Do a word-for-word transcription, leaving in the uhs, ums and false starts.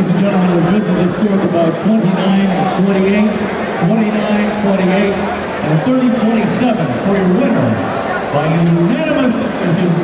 and gentlemen, the judges have scored about twenty-nine twenty-eight, twenty-nine twenty-eight, and thirty twenty-seven for your winner by unanimous decision.